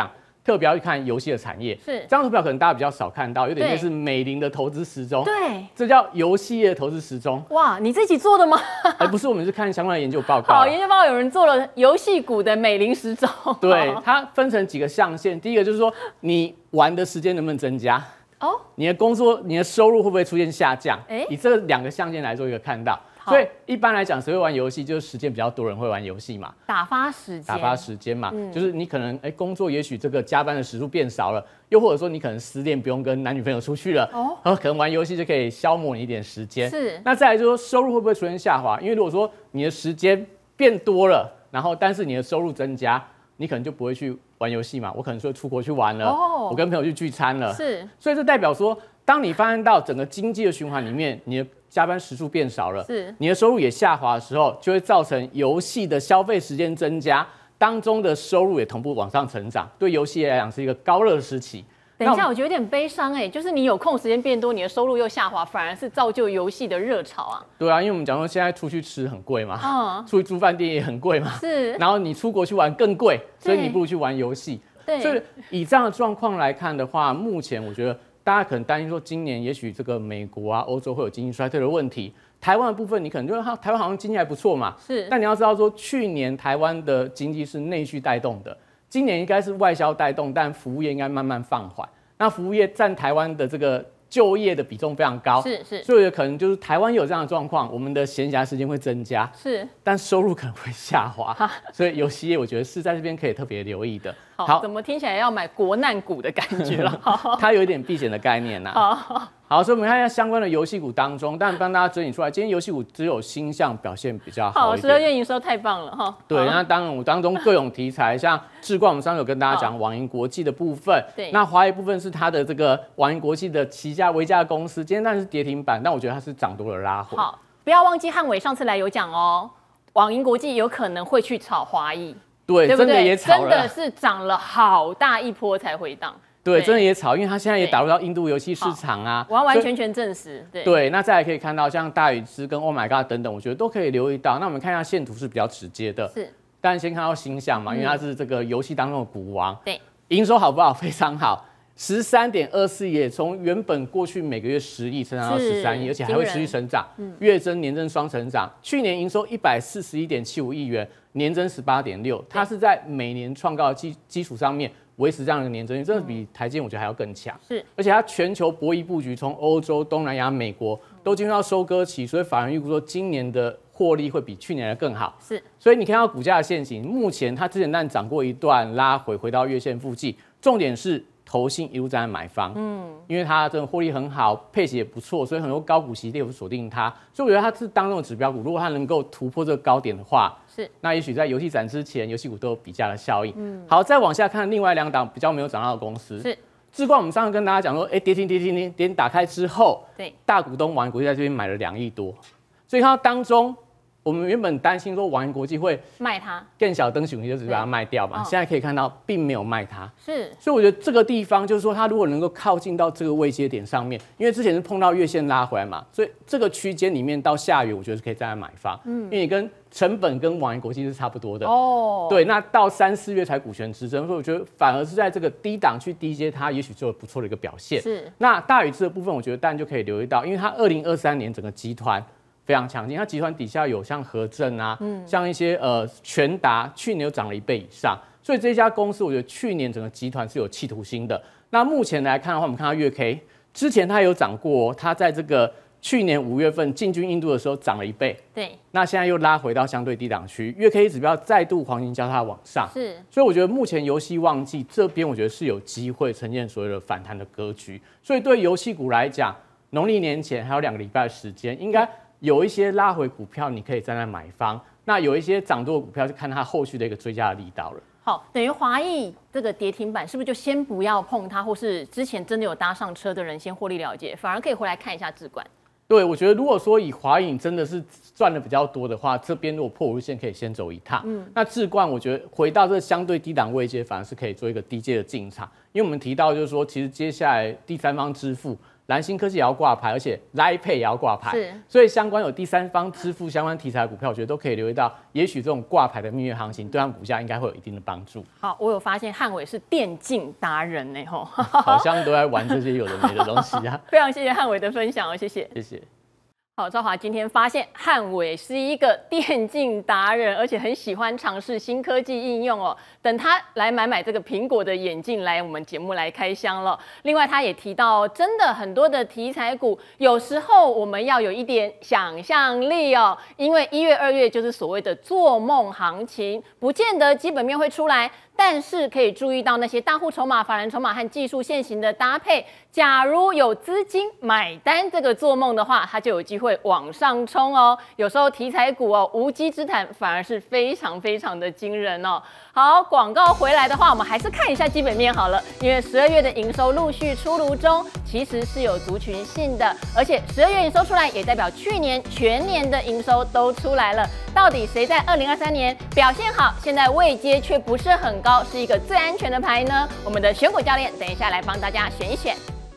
特别要去看游戏的产业。 是这张图表可能大家比较少看到，有点类似美林的投资时钟。 对， 这叫游戏业投资时钟。 哇，你自己做的吗？ 不是，我们是看相关的研究报告。 好，研究报告有人做了游戏股的美林时钟。 对，它分成几个象限。第一个就是说，你玩的时间能不能增加？你的工作、你的收入会不会出现下降？以这2个象限来做一个看到。所以一般来讲，谁会玩游戏？就是时间比较多人会玩游戏嘛， 打发时间嘛， 就是你可能工作也许这个加班的时数变少了，又或者说你可能失恋不用跟男女朋友出去了，可能玩游戏就可以消磨你一点时间。 是。 那再来就是说收入会不会出现下滑？因为如果说你的时间变多了，然后但是你的收入增加，你可能就不会去玩游戏嘛，我可能说出国去玩了，我跟朋友去聚餐了， 是。 所以这代表说，当你发现到整个经济的循环里面，你的加班时数变少了，你的收入也下滑的时候，就会造成游戏的消费时间增加，当中的收入也同步往上成长，对游戏来讲是一个高热时期。 等一下，我觉得有点悲伤就是你有空时间变多，你的收入又下滑，反而是造就游戏的热潮啊。 对啊，因为我们讲说现在出去吃很贵嘛，出去住饭店也很贵嘛， 是。 然后你出国去玩更贵，所以你不如去玩游戏。 对。 所以以这样的状况来看的话，目前我觉得大家可能担心说，今年也许这个美国啊、欧洲会有经济衰退的问题。台湾的部分，你可能就是台湾好像经济还不错嘛， 是。 但你要知道说，去年台湾的经济是内需带动的，今年应该是外销带动，但服务业应该慢慢放缓。那服务业占台湾的这个就业的比重非常高， 是。 所以可能就是台湾有这样的状况，我们的闲暇时间会增加，但收入可能会下滑，所以游戏业我觉得是在这边可以特别留意的。 好，怎么听起来要买国难股的感觉了？ 它有一点避险的概念呐。好，所以我们看一下相关的游戏股当中，但帮大家整理出来，今天游戏股只有星象表现比较好一点。 12月营收太棒了哈。 对，那当然我当中各种题材，像智冠，我们上次有跟大家讲网银国际的部分， 对， 那华谊部分是它的这个网银国际的旗下微价公司，今天当然是跌停板，但我觉得它是涨多了拉回。 好，不要忘记汉伟上次来有讲网银国际有可能会去炒华谊， 对，真的也炒了， 真的是涨了好大一波才回档。 对，真的也炒，因为它现在也打入到印度游戏市场啊， 完完全全证实。 对，那再来可以看到像大禹之跟 Oh My God 等等，我觉得都可以留意到。那我们看一下线图是比较直接的， 是。 当然先看到星象嘛，因为它是这个游戏当中的股王。 对， 营收好不好？非常好，13.24亿，也从原本过去每个月10亿成长到13亿，而且还会持续成长，月增年增双成长。去年营收141.75亿元，年增18.6%，它是在每年创高的基础上面维持这样的年增率，真的比台积电我觉得还要更强。 是， 而且它全球博弈布局，从欧洲、东南亚、美国都进入到收割期，所以法人预估说今年的获利会比去年的更好。 是， 所以你看到股价的线型，目前它之前但涨过一段，拉回到月线附近，重点是投信一路站在买方，因为它真的获利很好，配息也不错，所以很多高股息猎户锁定它，所以我觉得它是当中的指标股。如果它能够突破这个高点的话，那也许在游戏展之前，游戏股都有比价的效应。好，再往下看另外2档比较没有涨到的公司，是智冠。我们上次跟大家讲说，跌停打开之后，对，大股东网银国际在这边买了2亿多，所以看到当中。我们原本担心说网银国际会卖它， 更小灯熊就只把它卖掉嘛，现在可以看到并没有卖它， 是， 所以我觉得这个地方就是说，它如果能够靠近到这个位阶点上面，因为之前是碰到月线拉回来嘛，所以这个区间里面到下缘，我觉得是可以站在买方，因为你跟成本跟网银国际是差不多的对，那到3、4月才股权支撑，所以我觉得反而是在这个低档去低接它，也许就有不错的一个表现。 是， 那大禹之的部分，我觉得当然就可以留意到，因为它2023年整个集团。非常强劲，它集团底下有像和正啊，像一些全达，去年有涨了1倍以上，所以这家公司我觉得去年整个集团是有企图心的。那目前来看的话，我们看到月 K 之前它有涨过，它在这个去年5月份进军印度的时候涨了1倍， 对， 那现在又拉回到相对低档区，月 K 指标再度黄金交叉往上， 是， 所以我觉得目前游戏旺季这边，我觉得是有机会呈现所谓的反弹的格局，所以对游戏股来讲，农历年前还有2个礼拜的时间，应该。有一些拉回股票，你可以站在买方；那有一些涨多的股票，就看它后续的一个追加的力道了。 好，等于华裔这个跌停板，是不是就先不要碰它，或是之前真的有搭上车的人先获利了结，反而可以回来看一下智冠？ 对，我觉得如果说以华影真的是赚的比较多的话，这边如果破5日线可以先走一趟。那智冠我觉得回到这相对低档位阶，反而是可以做一个低阶的进场，因为我们提到就是说，其实接下来第三方支付。 蓝星科技也要挂牌，而且 Line Pay 也要挂牌， 是， 所以相关有第三方支付相关题材的股票，我觉得都可以留意到，也许这种挂牌的蜜月行情，对他们股价应该会有一定的帮助。 好，我有发现汉伟是电竞达人呢，吼， 好像都在玩这些有的没的东西啊。 非常谢谢汉伟的分享哦，谢谢， 谢谢。 好，兆华今天发现汉伟是一个电竞达人，而且很喜欢尝试新科技应用哦。等他来买这个苹果的眼镜来我们节目来开箱了。另外，他也提到，真的很多的题材股，有时候我们要有一点想象力哦，因为1月、2月就是所谓的做梦行情，不见得基本面会出来。但是可以注意到那些大户筹码、法人筹码和技术线型的搭配。假如有资金买单这个做梦的话，它就有机会往上冲哦。有时候题材股哦，无稽之谈反而是非常非常的惊人哦。好，广告回来的话，我们还是看一下基本面好了，因为12月的营收陆续出炉中，其实是有族群性的，而且12月营收出来也代表去年全年的营收都出来了。到底谁在2023年表现好，现在位阶却不是很高，是一个最安全的牌呢？我们的选股教练等一下来帮大家选一选。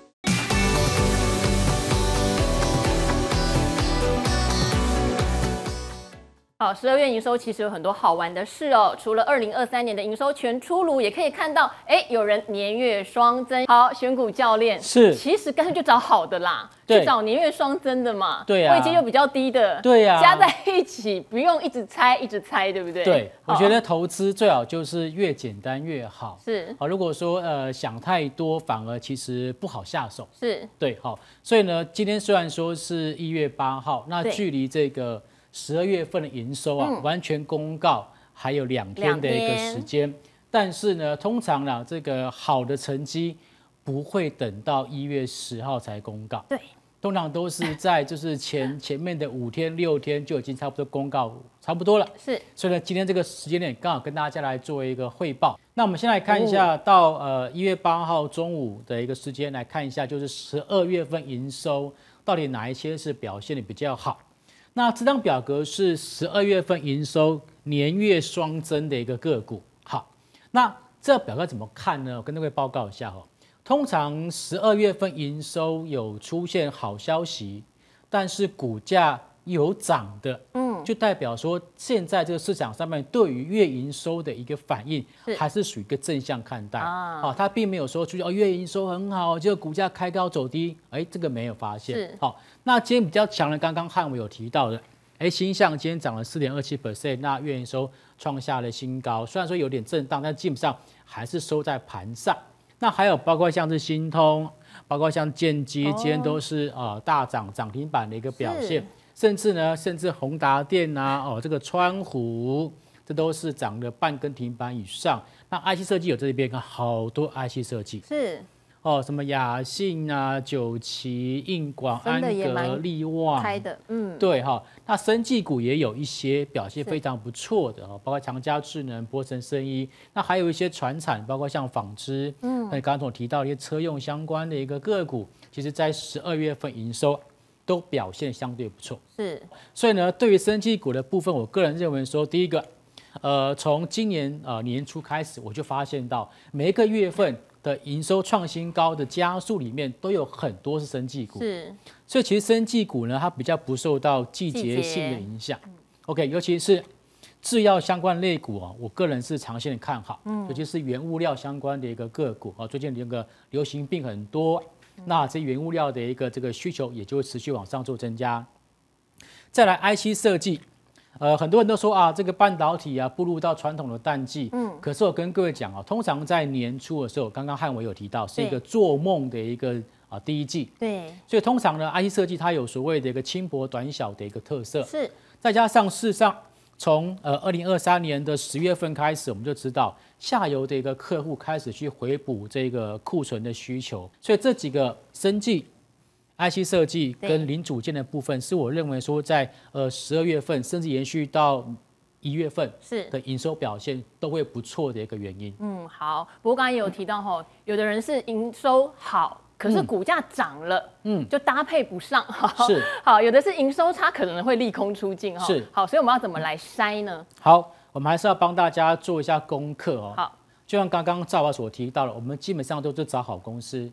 好，12月营收其实有很多好玩的事哦。除了2023年的营收全出炉，也可以看到，有人年月双增。好，选股教练是， 其实干脆就找好的啦，去找年月双增的嘛。 对啊， 位阶又比较低的， 对啊， 加在一起不用一直猜，对不对？ 对，我觉得投资最好就是越简单越好。 是， 好，如果说想太多，反而其实不好下手。 是， 对，好，所以呢，今天虽然说是1月8号，那距离这个12月份的营收啊，完全公告还有2天的一个时间，但是呢，通常呢，这个好的成绩不会等到1月10号才公告， 对， 通常都是在就是前面的5天6天就已经差不多公告差不多了， 是， 所以呢，今天这个时间点刚好跟大家来做一个汇报。那我们先来看一下到1月8号中午的一个时间来看一下，就是12月份营收到底哪一些是表现的比较好。那这张表格是12月份营收年月双增的一个个股。好，那这表格怎么看呢？我跟各位报告一下哦。通常12月份营收有出现好消息，但是股价有涨的，就代表说现在这个市场上面对于月营收的一个反应还是属于一个正向看待啊，它并没有说出现月营收很好，结果股价开高走低，这个没有发现。好，那今天比较强的，刚刚汉伟有提到的，星象今天涨了4.27%，那月营收创下了新高，虽然说有点震荡，但基本上还是收在盘上。那还有包括像是新通，包括像建基，今天都是大涨涨停板的一个表现。甚至宏达电啊，这个川湖，这都是涨了半根停板以上。那 IC 设计有这边看好多 IC 设计是什么雅信啊、九旗、印广、安格、力旺开的， 对哈。那生技股也有一些表现非常不错的包括强嘉智能、波神生医，那还有一些传产，包括像纺织，那刚刚我提到一些车用相关的一个个股，其实在12月份营收都表现相对不错， 是， 所以呢，对于生技股的部分，我个人认为说，第一个，从今年年初开始，我就发现到每一个月份的营收创新高的加速里面，都有很多是生技股， 是， 所以其实生技股呢，它比较不受到季节性的影响。OK， 尤其是制药相关类股我个人是长线的看好，尤其是原物料相关的一个个股最近这个流行病很多。那这原物料的一个这个需求也就会持续往上做增加。再来 IC 设计，很多人都说这个半导体步入到传统的淡季，可是我跟各位讲通常在年初的时候，刚刚汉伟有提到是一个做梦的一个第一季， 对， 所以通常呢 IC 设计它有所谓的一个轻薄短小的一个特色， 是， 再加上事实上从2023年的10月份开始，我们就知道下游的一个客户开始去回补这个库存的需求，所以这几个生技、IC 设计跟零组件的部分，是我认为说在12月份甚至延续到1月份的营收表现都会不错的一个原因。 好，不过刚才也有提到有的人是营收好，可是股价涨了，就搭配不上， 是好，有的是营收差，可能会利空出尽， 是好，所以我们要怎么来筛呢？ 好，我们还是要帮大家做一下功课好， 就像刚刚赵华所提到了，我们基本上都是找好公司， 对，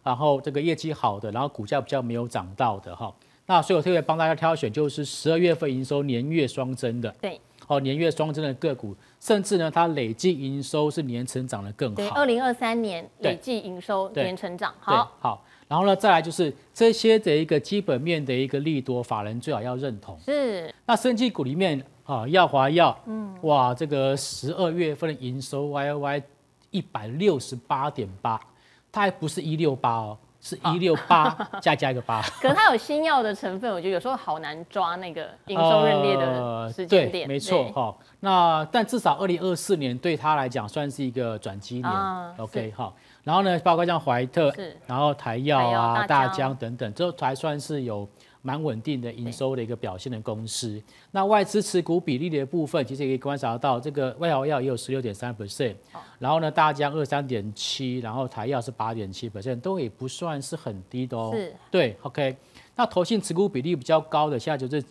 然后这个业绩好的，然后股价比较没有涨到的哈。那所以我特别帮大家挑选，就是12月份营收年月双增的， 对， 年月双增的个股，甚至呢它累计营收是年成长的更好。 对，2023年累计营收年成长， 好。然后呢，再来就是这些的一个基本面的一个利多，法人最好要认同。 是。 那生技股里面耀华药，哇，这个12月份的营收 YOY 168.8，它还不是168哦。是168加一个8， 可是它有新药的成分，我觉得有时候好难抓那个营收认列的时间点。 对，没错哈。那但至少2024年对它来讲算是一个转机年。OK 哈。然后呢，包括像怀特，然后台药啊、大江等等，这还算是有蛮稳定的营收的一个表现的公司。那外资持股比例的部分，其实也可以观察到，这个外华药也有16.3%，然后呢大江23.7%，然后台药是8.7%，都也不算是很低的哦。 是， 对 ，OK。那投信持股比例比较高的，现在就是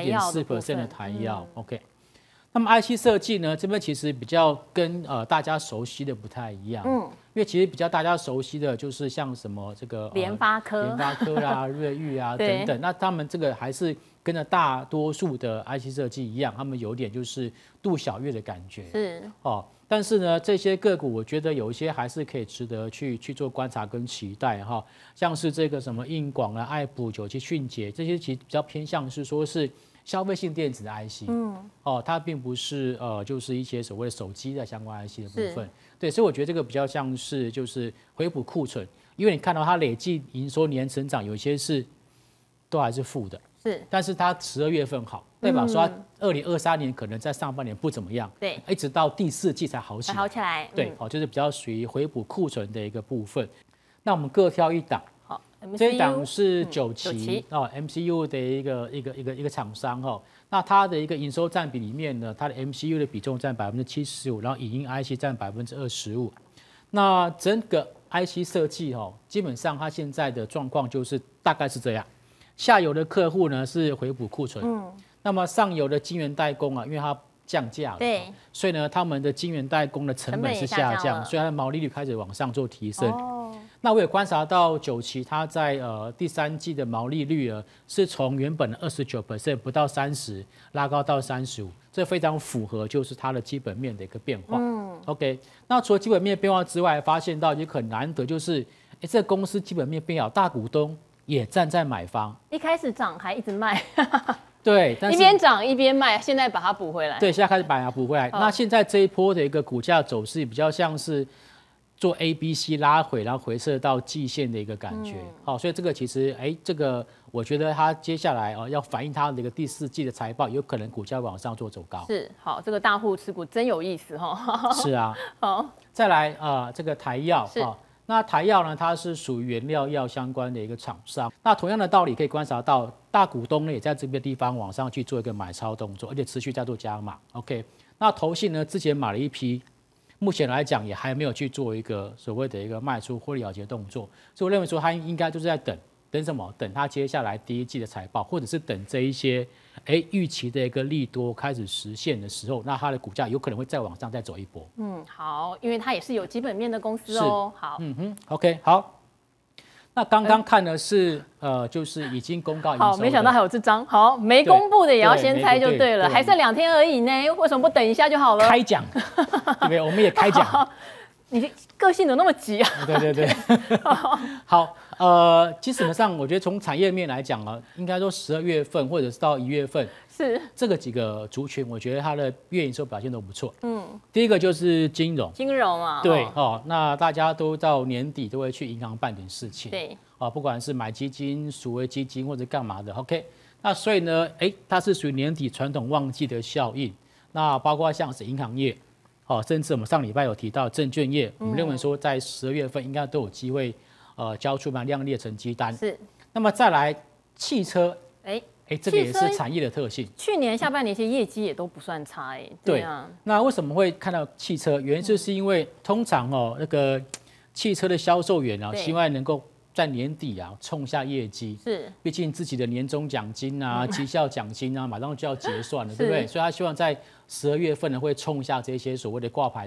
7.4% 的台药 ，OK。那么 IC 设计呢，这边其实比较跟大家熟悉的不太一样，因为其实比较大家熟悉的就是像什么这个联发科啦、瑞昱啊等等，那他们这个还是跟着大多数的 IC 设计一样，他们有点就是度小月的感觉， 是但是呢，这些个股我觉得有一些还是可以值得去做观察跟期待哈，像是这个什么英广啊、爱普、97迅捷这些，其实比较偏向是说是消费性电子的 IC，它并不是就是一些所谓的手机的相关 IC 的部分，对，所以我觉得这个比较像是就是回补库存，因为你看到它累计营收年成长有些是都还是负的， 是， 但是它12月份好，代表说它2023年可能在上半年不怎么样， 对， 一直到第4季才好起来， 对，就是比较属于回补库存的一个部分。那我们各挑一档。这一档是9期MCU 的一个厂商那它的一个营收占比里面呢，它的 MCU 的比重占75%，然后影音 IC 占25%。那整个 IC 设计基本上它现在的状况就是大概是这样，下游的客户呢是回补库存，那么上游的晶圆代工因为它降价了， 对， 所以呢他们的晶圆代工的成本是下降，所以它的毛利率开始往上做提升。那我也观察到9期它在第3季的毛利率是从原本的29%不到30%拉高到35%，这非常符合就是它的基本面的一个变化。OK， 那除了基本面变化之外，发现到也很难得就是这公司基本面变好，大股东也站在买方， 一开始涨还一直卖。 对，但是一边涨一边卖，现在把它补回来。 对，现在开始把它补回来。那现在这一波的一个股价走势比较像是做 A、B、C 拉回，然后回撤到季线的一个感觉。所以这个其实这个我觉得它接下来要反映它的一个第4季的财报，有可能股价往上做走高。 是，好，这个大户持股真有意思是啊， 好， 再来这个台药那台药呢，它是属于原料药相关的一个厂商。那同样的道理可以观察到，大股东呢也在这边地方往上去做一个买超动作，而且持续在做加码。OK， 那投信呢之前买了一批，目前来讲也还没有去做一个所谓的一个卖出获利了结动作，所以我认为说它应该就是在等什么？等它接下来第1季的财报，或者是等这一些预期的一个利多开始实现的时候，那它的股价有可能会再往上再走一波。 好，因为它也是有基本面的公司哦。好 ，OK， 好。那刚刚看的是就是已经公告营收的， 好，没想到还有这张，好，没公布的也要先猜就对了，还剩2天而已呢，为什么不等一下就好了？ 开奖，对不对？我们也开奖。 你个性怎么那么急啊？ 对，好，基本上我觉得从产业面来讲应该说12月份或者是到1月份， 是这个几个族群，我觉得它的月营收表现都不错。第一个就是金融啊， 对那大家都到年底都会去银行办点事情， 对不管是买基金、赎回基金或者干嘛的 ，OK， 那所以呢，它是属于年底传统旺季的效应，那包括像是银行业。甚至我们上礼拜有提到证券业，我们认为说在12月份应该都有机会，交出蛮亮丽的成绩单。 是。 那么再来汽车，这个也是产业的特性。 去年下半年一些业绩也都不算差， 对啊。那为什么会看到汽车？原因就是因为通常那个汽车的销售员希望能够在年底冲下业绩， 是。 毕竟自己的年终奖金绩效奖金马上就要结算了，对不对？所以他希望在12月份呢会冲一下这些所谓的挂牌数，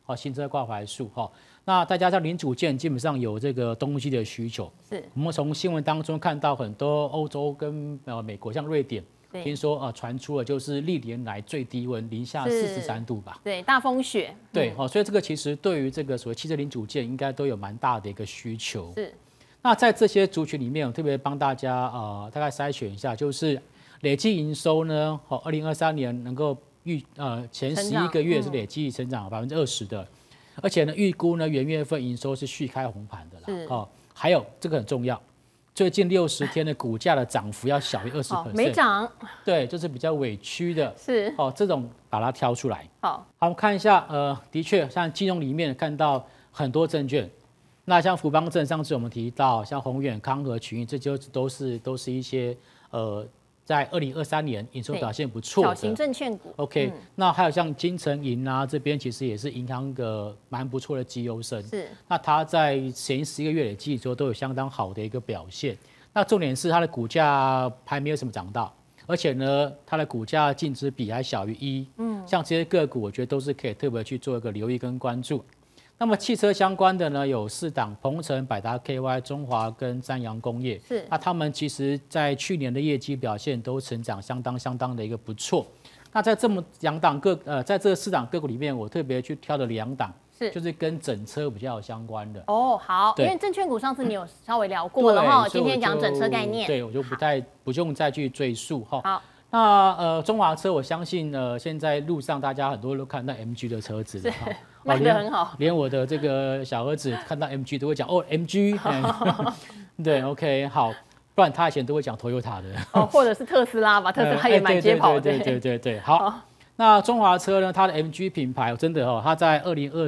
新车挂牌数那再加上零组件基本上有这个东西的需求， 是我们从新闻当中看到很多欧洲跟美国，像瑞典，听说传出了就是历年来最低温，零下43度吧？ 对，大风雪。 对所以这个其实对于这个所谓汽车零组件应该都有蛮大的一个需求。 是。 那在这些族群里面，我特别帮大家大概筛选一下，就是累计营收呢，2023年能够前11个月是累计成长20%的。而且呢，预估呢元月份营收是续开红盘的啦。还有这个很重要，最近60天的股价的涨幅要小于20%， 没涨。 对，就是比较委屈的。 是这种把它挑出来。 好， 我们看一下，的确像金融里面看到很多证券，那像福邦证上次我们提到，像宏远、康和、群益，这就都是一些在2023年营收表现不错的小型证券股。 OK，那还有像金城银啊，这边其实也是银行个蛮不错的绩优生。 是， 那它在前11个月累计之后都有相当好的一个表现。那重点是它的股价还没有什么涨到，而且呢，它的股价净值比还小于1。像这些个股，我觉得都是可以特别去做一个留意跟关注。那么汽车相关的呢，有4档：鹏程、百达 KY、中华跟三洋工业。 是， 那他们其实在去年的业绩表现都成长相当的一个不错。那在这么2档在这4档个股里面，我特别去挑的2档，就是跟整车比较有相关的。 好，因为证券股上次你有稍微聊过了哈，今天讲整车概念。 对，我就不用再去赘述哈。 好。 那中华车，我相信现在路上大家很多都看到 MG 的车子了哈， 卖得很好， 连我的这个小儿子看到 MG 都会讲MG， 对 OK 好，不然他以前都会讲 Toyota 的或者是特斯拉吧，特斯拉也蛮接跑的。 对，好。那中华车呢，它的 MG 品牌真的它在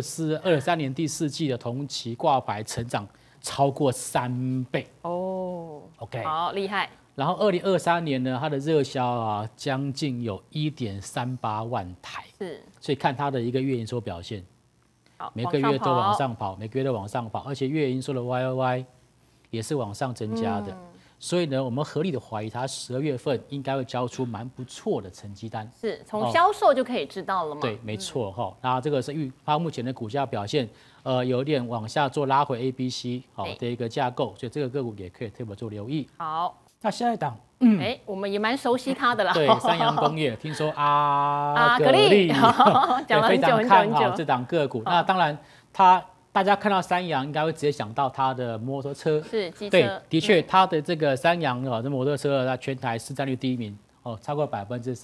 2023年第4季的同期挂牌成长超过3倍OK， 好厉害。 然后2023年呢，它的热销将近有1.38万台，所以看它的一个月营收表现，每个月都往上跑，而且月营收的 YOY 也是往上增加的，所以呢，我们合理的怀疑它12月份应该会交出蛮不错的成绩单， 是从销售就可以知道了吗？ 对，没错那这个是它目前的股价表现，有点往下做拉回 ABC 的一个架构，所以这个个股也可以特别做留意。 好。 那下一档， 我们也蛮熟悉它的啦。 对，三洋工业，听说阿格力讲了很久非常看好这档个股。那当然，大家看到三洋，应该会直接想到它的摩托车， 是机车。 对，的确，它的这个三洋这摩托车，它全台市占率第1名超过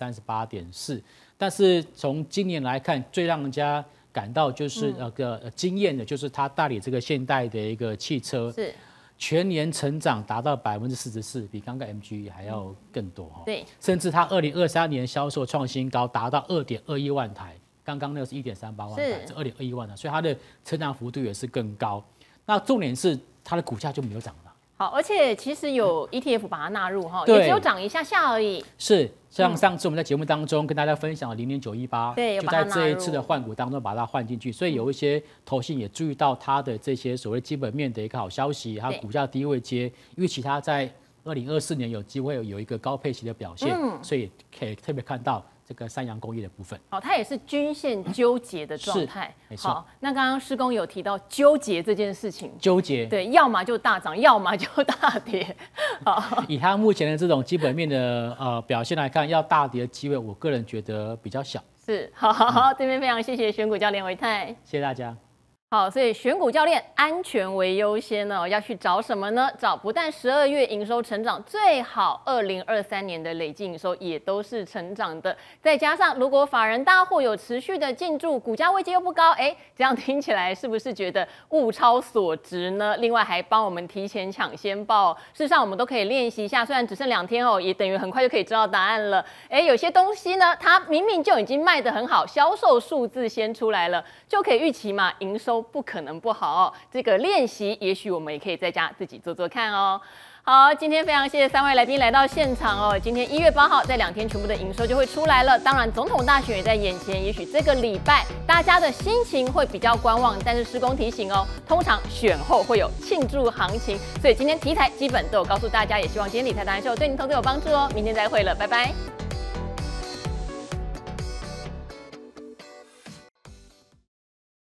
38.4%。但是从今年来看，最让人家感到就是惊艳的，就是它代理这个现代的一个汽车。 是。 全年成长达到44%，比刚刚 MG 还要更多对， 甚至它2023年销售创新高，达到2.21万台，刚刚那个是1.38万台，是2.21万台，所以它的成长幅度也是更高。那重点是它的股价就没有涨了。 好，而且其实有 ETF 把它纳入也只有涨一下下而已。 是，像上次我们在节目当中跟大家分享的0.918， 对， 就在这一次的换股当中把它换进去，所以有一些投信也注意到它的这些所谓基本面的一个好消息，它股价低位接，因为其他在2024年有机会有一个高配息的表现，所以可以特别看到这个三洋工业的部分。 它也是均线纠结的状态。 没错。 好，那刚刚施工有提到纠结这件事情。 纠结。 对，要么就大涨，要么就大跌。好， 以它目前的这种基本面的表现来看，要大跌的机会，我个人觉得比较小。 是，好，这边非常谢谢选股教练维泰， 谢谢大家。 好，所以选股教练安全为优先呢，要去找什么呢？找不但12月营收成长，最好2023年的累计营收也都是成长的。再加上如果法人大户有持续的进驻，股价位阶又不高，这样听起来是不是觉得物超所值呢？另外还帮我们提前抢先报，事实上我们都可以练习一下，虽然只剩2天也等于很快就可以知道答案了。有些东西呢，它明明就已经卖得很好，销售数字先出来了，就可以预期嘛，营收不可能不好这个练习，也许我们也可以在家自己做做看哦。好，今天非常谢谢3位来宾来到现场今天1月8号，在2天全部的营收就会出来了。当然，总统大选也在眼前，也许这个礼拜大家的心情会比较观望，但是施工提醒通常选后会有庆祝行情，所以今天题材基本都有告诉大家，也希望今天理财达人秀对您投资有帮助明天再会了，拜拜。